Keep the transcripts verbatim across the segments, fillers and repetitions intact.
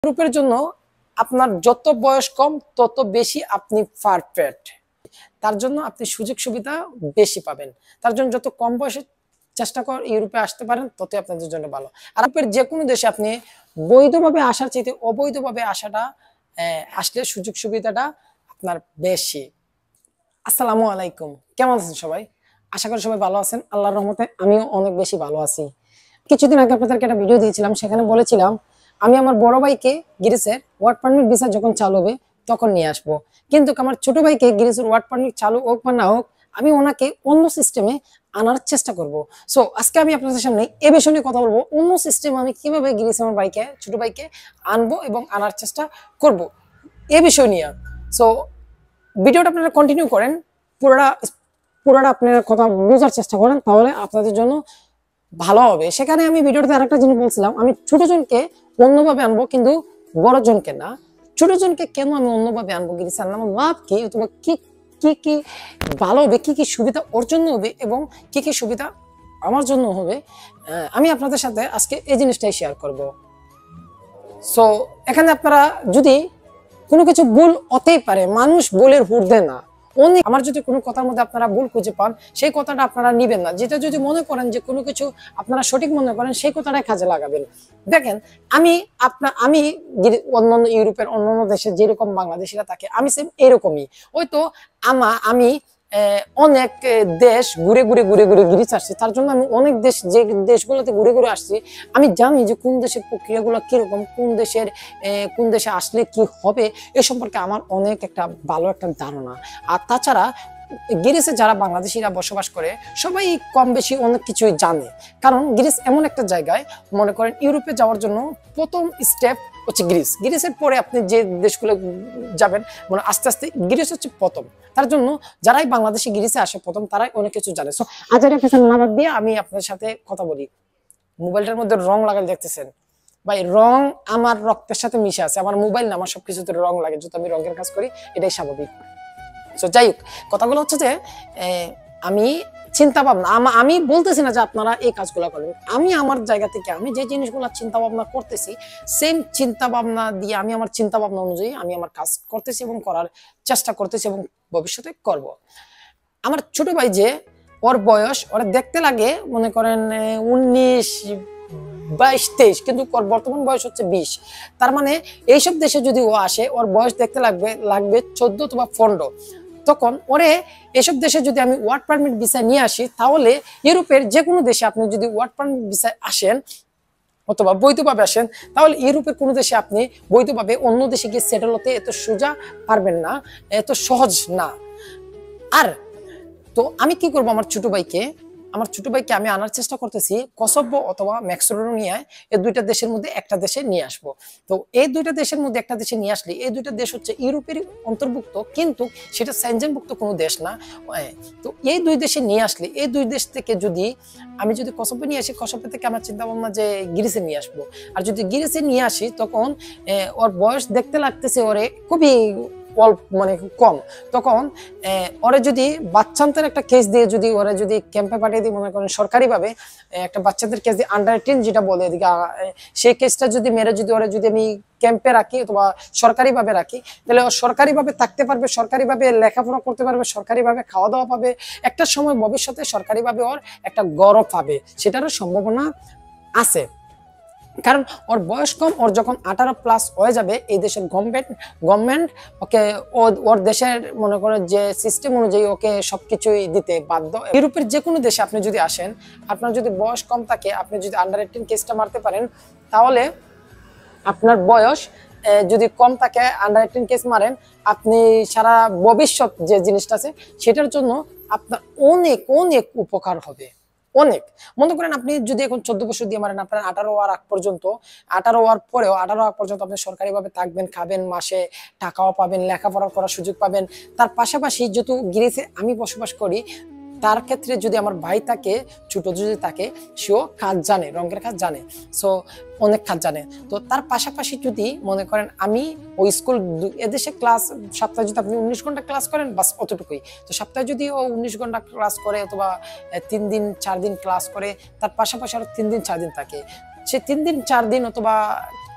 গ্রুপের জন্য আপনার যত বয়স কম তত বেশি আপনি পারফেক্ট। তার জন্য আপনি সুযোগ সুবিধা বেশি পাবেন। তার জন্য যত কম বয়সে চেষ্টা কর ইউরোপে আসতে পারেন ততই আপনাদের জন্য ভালো। আরবের যে কোনো দেশে আপনি বৈধভাবে আসার চাইতে অবৈধভাবে আসাটা আসলে সুযোগ সুবিধাটা আপনার বেশি। আসসালামু আলাইকুম, কেমন আছেন সবাই? আশা করি সবাই ভালো আছেন। আল্লাহর রহমতে আমিও অনেক বেশি ভালো আছি। কিছুদিন আগে আপনাদেরকে একটা ভিডিও দিয়েছিলাম, সেখানে বলেছিলাম আমি আমার বড় ভাইকে গ্রিসের ওয়ার্ক পারমিট ভিসা যখন চালু হবে তখন নিয়ে আসবো, কিন্তু আমার ছোট ভাইকে গ্রিসের ওয়ার্ক পারমিট চালু হোক বা না হোক আমি ওনাকে অন্য সিস্টেমে আনার চেষ্টা করব। সো আজকে আমি আপনাদের সামনে এ বিষয় নিয়ে কথা বলবো, অন্য সিস্টেমে আমি কিভাবে গ্রিস আমার ভাইকে ছোট ভাইকে আনবো এবং আনার চেষ্টা করব এ বিষয় নিয়ে। সো ভিডিওটা আপনারা কন্টিনিউ করেন, পুরোটা পুরোটা আপনারা কথা বোঝার চেষ্টা করেন, তাহলে আপনাদের জন্য ভালো হবে। সেখানে আমি ভিডিওতে আরেকটা জিনিস বলছিলাম, আমি ছোট জনকে অন্যভাবে আনবো কিন্তু বড় জনকে না। ছোট জনকে কেন আমি অন্যভাবে আনবো, গ্রিস আনলাম লাভ কি, অথবা কি কি কি ভালো হবে, কি কি সুবিধা ওর জন্য হবে এবং কি কি সুবিধা আমার জন্য হবে, আমি আপনাদের সাথে আজকে এই জিনিসটাই শেয়ার করব। সো এখানে আপনারা যদি কোনো কিছু ভুল হতেই পারে, মানুষ ভুলের ঊর্ধ্বে না। অনেক আমার যদি কোনো কথার মধ্যে আপনারা ভুল খুঁজে পান সেই কথাটা আপনারা নিবেন না। যেটা যদি মনে করেন যে কোনো কিছু আপনারা সঠিক মনে করেন সেই কথাটাই কাজে লাগাবেন। দেখেন আমি আপনার আমি অন্যান্য ইউরোপের অন্যান্য দেশে যেরকম বাংলাদেশিরা থাকে আমি সেম এরকমই। হয়তো আমা আমি অনেক দেশ ঘুরে ঘুরে ঘুরে ঘুরে গ্রিস আসছি, তার জন্য আমি অনেক দেশ যে দেশগুলোতে ঘুরে ঘুরে আসছি আমি জানি যে কোন দেশের প্রক্রিয়াগুলো কিরকম, কোন দেশের কোন দেশে আসলে কি হবে এ সম্পর্কে আমার অনেক একটা ভালো একটা ধারণা। আর তাছাড়া গ্রিসে যারা বাংলাদেশিরা বসবাস করে সবাই কম বেশি অনেক কিছুই জানে, কারণ গ্রিস এমন একটা জায়গায় মনে করেন ইউরোপে যাওয়ার জন্য প্রথম স্টেপ হচ্ছে গ্রিস। গ্রিসের পরে আপনি যে দেশগুলো যাবেন মানে আস্তে আস্তে গ্রিস হচ্ছে প্রথম। তার জন্য যারাই বাংলাদেশে গ্রিসে আসে প্রথম তারাই অনেক কিছু জানে। সো আজারে পেছন না বাদ দিয়ে আমি আপনাদের সাথে কথা বলি। মোবাইলটার মধ্যে রং লাগালে দেখতেছেন ভাই, রং আমার রক্তের সাথে মিশে আছে, আমার মোবাইল না, আমার সবকিছুতে রং লাগে, যত আমি রঙের কাজ করি এটাই স্বাভাবিক। তো যাই হোক, কথাগুলো হচ্ছে যে আমি চিন্তা ভাবনা আমি বলতেছি না যে আপনারা এই কাজগুলো করবেন, আমি আমার জায়গা থেকে আমি যে জিনিসগুলো চিন্তা ভাবনা করতেছি সেম চিন্তা ভাবনা দিয়ে আমি আমার চিন্তা ভাবনা অনুযায়ী আমি আমার কাজ করতেছি এবং করার চেষ্টা করতেছি এবং ভবিষ্যতে করব। আমার ছোট ভাই যে ওর বয়স ওরা দেখতে লাগে মনে করেন উনিশ বাইশ তেইশ, কিন্তু ওর বর্তমান বয়স হচ্ছে বিশ। তার মানে এইসব দেশে যদি ও আসে ওর বয়স দেখতে লাগবে লাগবে চোদ্দ অথবা পনেরো। তখন ওরে এসব দেশে যদি আমি ওয়ার্ক পারমিট ভিসায় নিয়ে আসি তাহলে ইউরোপের যে কোনো দেশে আপনি যদি ওয়ার্ক পারমিট ভিসায় আসেন অথবা বৈধভাবে আসেন তাহলে ইউরোপের কোনো দেশে আপনি বৈধভাবে অন্য দেশে গিয়ে সেটেল হতে এত সোজা পারবেন না, এত সহজ না। আর তো আমি কি করব, আমার ছোট ভাইকে আমার ছোট ভাইকে আমি আনার চেষ্টা করতেছি কসোভো অথবা ম্যাসেডোনিয়া, এই দুইটা দেশের মধ্যে একটা দেশে নিয়ে আসবো। তো এই দুইটা দেশের মধ্যে একটা দেশে নিয়ে আসলে এই দুইটা দেশ হচ্ছে ইউরোপের অন্তর্ভুক্ত কিন্তু সেটা সেনজেনভুক্ত কোনো দেশ না। তো এই দুই দেশে নিয়ে আসলে এই দুই দেশ থেকে যদি আমি যদি কসোভো নিয়ে আসি, কসোভো থেকে আমার চিন্তা ভাবনা যে গ্রিসে নিয়ে আসবো। আর যদি গ্রিসে নিয়ে আসি তখন ওর বয়স দেখতে লাগতেছে ওরে খুবই অল্প মানে কম, তখন ওরা যদি বাচ্চাদের একটা কেস দিয়ে যদি ওরা যদি ক্যাম্পে পাঠিয়ে দিই মনে করেন সরকারিভাবে একটা বাচ্চাদের কেস দিয়ে আন্ডার এইটিন যেটা বলে এদিকে সেই কেসটা যদি মেরে যদি ওরা যদি আমি ক্যাম্পে রাখি অথবা সরকারিভাবে রাখি তাহলে ও সরকারিভাবে থাকতে পারবে, সরকারিভাবে লেখাপড়া করতে পারবে, সরকারিভাবে খাওয়া দাওয়া পাবে, একটা সময় ভবিষ্যতে সরকারিভাবে ওর একটা গৌরব পাবে, সেটারও সম্ভাবনা আছে। কারণ ওর বয়স কম, ওর যখন আঠারো প্লাস হয়ে যাবে এই দেশের গভর্নমেন্ট গভর্নমেন্ট ওকে ওর দেশের মনে করে যে সিস্টেম অনুযায়ী ওকে সবকিছুই দিতে বাধ্য। ইউরোপের যে কোনো দেশে আপনি যদি আসেন, আপনার যদি বয়স কম থাকে, আপনি যদি আন্ডার এইটিন কেসটা মারতে পারেন তাহলে আপনার বয়স যদি কম থাকে আন্ডার এইটিন কেস মারেন আপনি সারা ভবিষ্যৎ যে জিনিসটা আছে সেটার জন্য আপনার অনেক অনেক উপকার হবে। অনেক মনে করেন আপনি যদি এখন চোদ্দ বছর দিয়ে মারেন আপনার আঠারো হওয়ার আগ পর্যন্ত, আঠারো হওয়ার পরেও আঠারো আগ পর্যন্ত আপনি সরকারিভাবে থাকবেন, খাবেন, মাসে টাকাও পাবেন, লেখাপড়া করার সুযোগ পাবেন। তার পাশাপাশি যেহেতু গ্রিসে আমি বসবাস করি তার ক্ষেত্রে যদি আমার ভাই থাকে ছোট যদি থাকে সেও কাজ জানে, রঙের কাজ জানে, সো অনেক কাজ জানে। তো তার পাশাপাশি যদি মনে করেন আমি ওই স্কুল এদেশে ক্লাস সপ্তাহে যদি আপনি উনিশ ঘন্টা ক্লাস করেন বাস অতটুকুই, তো সপ্তাহে যদি ও উনিশ ঘন্টা ক্লাস করে অথবা তিন দিন চার দিন ক্লাস করে তার পাশাপাশি আরো তিন দিন চার দিন থাকে, সে তিন দিন চার দিন অথবা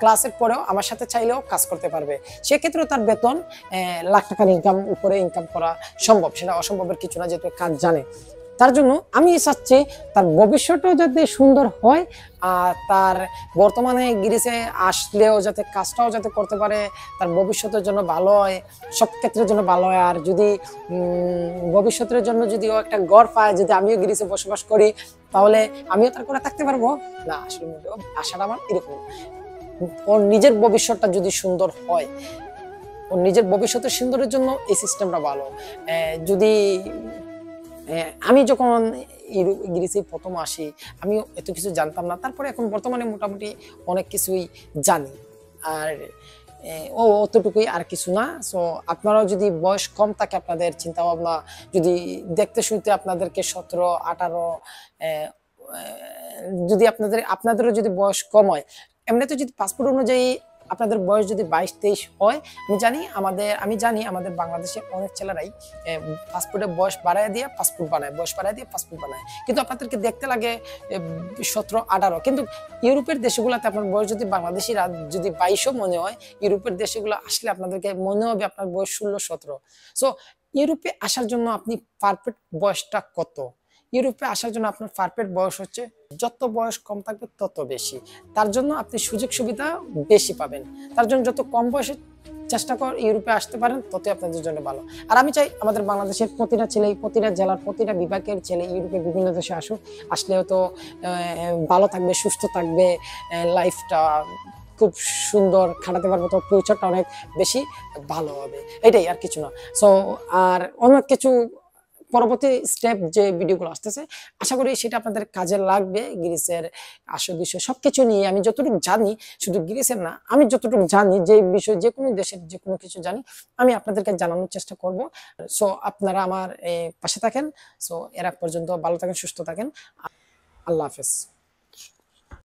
ক্লাসের পরেও আমার সাথে চাইলেও কাজ করতে পারবে। সেক্ষেত্রেও তার বেতন লাখ টাকার ইনকাম উপরে ইনকাম করা সম্ভব, সেটা অসম্ভবের কিছু না, যেহেতু কাজ জানে। তার জন্য আমি চাচ্ছি তার ভবিষ্যতেও যাতে সুন্দর হয়, আর তার বর্তমানে গ্রিসে আসলেও যাতে কাজটাও যাতে করতে পারে, তার ভবিষ্যতের জন্য ভালো হয়, সব ক্ষেত্রের জন্য ভালো হয়। আর যদি ভবিষ্যতের জন্য যদি ও একটা ঘর পায়, যদি আমিও গ্রিসে বসবাস করি, তাহলে আমিও তার করে থাকতে পারবো না। আসলে আশাটা আমার এরকম, ওর নিজের ভবিষ্যৎটা যদি সুন্দর হয়, ওর নিজের ভবিষ্যতের সুন্দরের জন্য এই সিস্টেমটা ভালো। যদি আমি যখন গ্রিসে প্রথম আসি, আমিও এত কিছু জানতাম না, তারপরে এখন বর্তমানে মোটামুটি অনেক কিছুই জানি। আর ও অতটুকুই, আর কিছু না। সো আপনারাও যদি বয়স কম থাকে, আপনাদের চিন্তা ভাবনা যদি দেখতে শুনতে আপনাদেরকে সতেরো আঠারো, যদি আপনাদের আপনাদেরও যদি বয়স কম হয়, এমনিতে যদি পাসপোর্ট অনুযায়ী আপনাদের বয়স যদি বাইশ তেইশ হয়, আমি জানি আমাদের আমি জানি আমাদের বাংলাদেশে অনেক ছেলেরাই পাসপোর্টের বয়স বাড়ায় দিয়ে পাসপোর্ট বানায়, বয়স বাড়ায় দিয়ে পাসপোর্ট বানায়, কিন্তু আপনাদেরকে দেখতে লাগে সতেরো আঠারো। কিন্তু ইউরোপের দেশগুলোতে আপনার বয়স যদি বাংলাদেশিরা যদি বাইশও মনে হয়, ইউরোপের দেশগুলো আসলে আপনাদেরকে মনে হবে আপনার বয়স ষোলো সতেরো। সো ইউরোপে আসার জন্য আপনি পারফেক্ট বয়সটা কত? ইউরোপে আসার জন্য আপনার পারফেক্ট বয়স হচ্ছে, যত বয়স কম থাকবে তত বেশি। তার জন্য আপনি সুযোগ সুবিধা বেশি পাবেন। তার জন্য যত কম বয়সে চেষ্টা কর ইউরোপে আসতে পারেন, ততই আপনাদের জন্য ভালো। আর আমি চাই আমাদের বাংলাদেশের প্রতিটা ছেলে, প্রতিটা জেলার প্রতিটা বিভাগের ছেলে ইউরোপের বিভিন্ন দেশে আসুক, আসলেও তো ভালো থাকবে, সুস্থ থাকবে, লাইফটা খুব সুন্দর খাটাতে পারবো, তো ফিউচারটা অনেক বেশি ভালো হবে। এটাই, আর কিছু না। সো আর অনেক কিছু পরবর্তী স্টেপ যে ভিডিওগুলো আসতেছে, আশা করি সেটা আপনাদের কাজে লাগবে। গ্রিসের আসল বিষয় সবকিছু নিয়ে আমি যতটুকু জানি, শুধু গ্রিসের না, আমি যতটুকু জানি, যে বিষয় যে কোনো দেশের যে কোনো কিছু জানি, আমি আপনাদেরকে জানানোর চেষ্টা করব। সো আপনারা আমার পাশে থাকেন। সো এর আগ পর্যন্ত ভালো থাকেন, সুস্থ থাকেন। আল্লাহ হাফেজ।